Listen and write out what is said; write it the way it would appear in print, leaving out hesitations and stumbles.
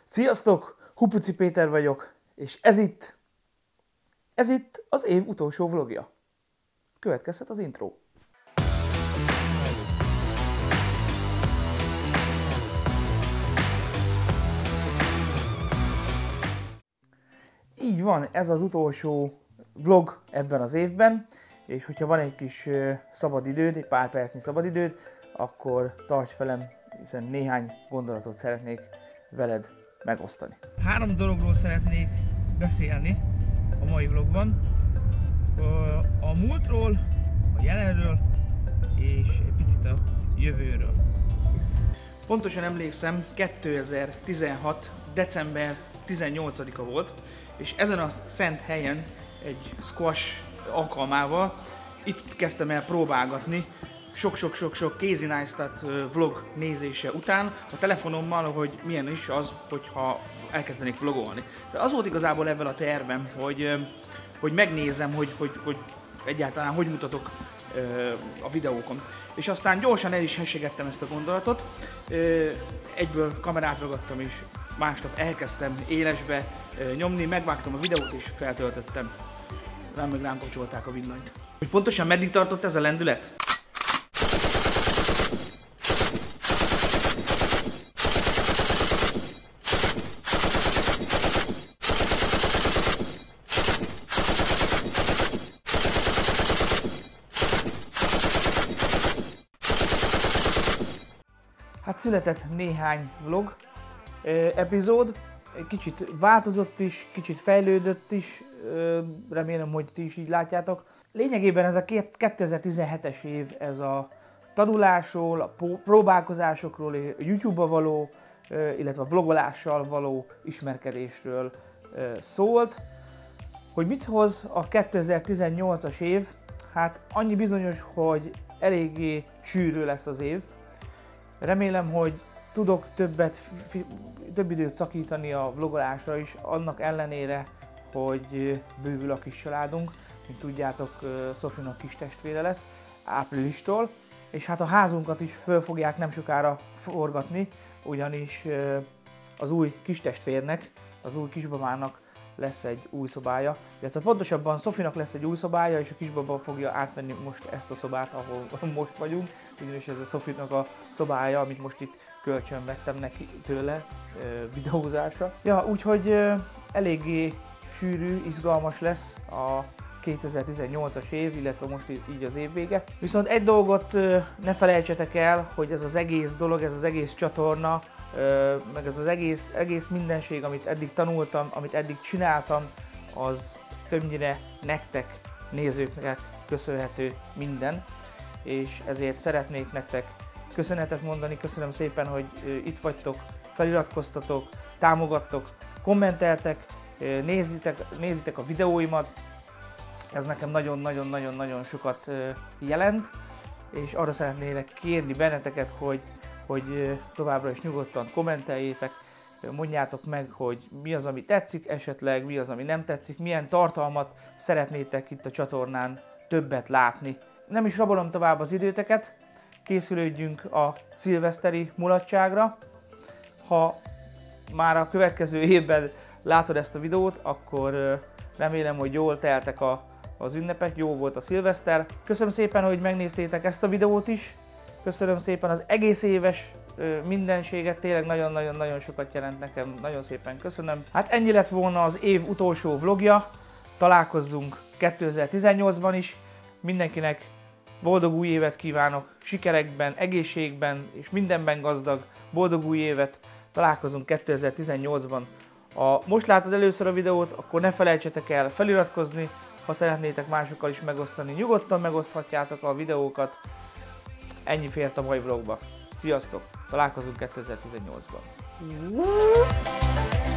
Sziasztok! Hupuci Péter vagyok, és ez itt az év utolsó vlogja. Következhet az intro. Így van, ez az utolsó vlog ebben az évben, és hogyha van egy kis szabadidőd, egy pár percnyi szabadidőd, akkor tarts velem, hiszen néhány gondolatot szeretnék veled megosztani. 3 dologról szeretnék beszélni a mai vlogban. A múltról, a jelenről és egy picit a jövőről. Pontosan emlékszem, 2016. december 18-a volt, és ezen a szent helyen egy squash alkalmával itt kezdtem el próbálgatni sok Casey Neistat vlog nézése után a telefonommal, hogy milyen is az, hogyha elkezdenék vlogolni. De az volt igazából ebben a tervem, hogy megnézem, hogy egyáltalán hogy mutatok a videókon. És aztán gyorsan el is hessegettem ezt a gondolatot, egyből kamerát ragadtam és másnap elkezdtem élesbe nyomni, megvágtam a videót és feltöltöttem. Rám kapcsolták a villanyt. Hogy pontosan meddig tartott ez a lendület? Hát született néhány vlog epizód, kicsit változott is, kicsit fejlődött is, remélem, hogy ti is így látjátok. Lényegében ez a 2017-es év, ez a tanulásról, a próbálkozásokról, a YouTube-ba való, illetve a vlogolással való ismerkedésről szólt. Hogy mit hoz a 2018-as év? Hát annyi bizonyos, hogy eléggé sűrű lesz az év. Remélem, hogy tudok több időt szakítani a vlogolásra is, annak ellenére, hogy bővül a kis családunk. Mint tudjátok, Szofinak kis testvére lesz áprilistól, és hát a házunkat is föl fogják nem sokára forgatni, ugyanis az új kis testvérnek, az új kisbabának lesz egy új szobája, illetve pontosabban Szofinak lesz egy új szobája, és a kisbaba fogja átvenni most ezt a szobát, ahol most vagyunk, ugyanis ez a Szofinak a szobája, amit most itt kölcsön vettem neki tőle videózásra. Ja, úgyhogy eléggé sűrű, izgalmas lesz a 2018-as év, illetve most így az év vége. Viszont egy dolgot ne felejtsetek el, hogy ez az egész dolog, ez az egész csatorna, meg ez az egész mindenség, amit eddig tanultam, amit eddig csináltam, az többnyire nektek, nézőknek köszönhető minden, és ezért szeretnék nektek köszönetet mondani, köszönöm szépen, hogy itt vagytok, feliratkoztatok, támogattok, kommenteltek, nézitek a videóimat, ez nekem nagyon-nagyon sokat jelent, és arra szeretnélek kérni benneteket, hogy továbbra is nyugodtan kommenteljétek, mondjátok meg, hogy mi az, ami tetszik esetleg, mi az, ami nem tetszik, milyen tartalmat szeretnétek itt a csatornán többet látni. Nem is rabolom tovább az időteket, készülődjünk a szilveszteri mulatságra. Ha már a következő évben látod ezt a videót, akkor remélem, hogy jól teltek az ünnepek, jó volt a szilveszter. Köszönöm szépen, hogy megnéztétek ezt a videót is. Köszönöm szépen az egész éves mindenséget, tényleg nagyon-nagyon sokat jelent nekem, nagyon szépen köszönöm. Hát ennyi lett volna az év utolsó vlogja, találkozzunk 2018-ban is, mindenkinek boldog új évet kívánok, sikerekben, egészségben és mindenben gazdag, boldog új évet, találkozunk 2018-ban. Ha most látod először a videót, akkor ne felejtsetek el feliratkozni, ha szeretnétek másokkal is megosztani, nyugodtan megoszthatjátok a videókat. Ennyi fért a mai vlogba. Sziasztok! Találkozunk 2018-ban.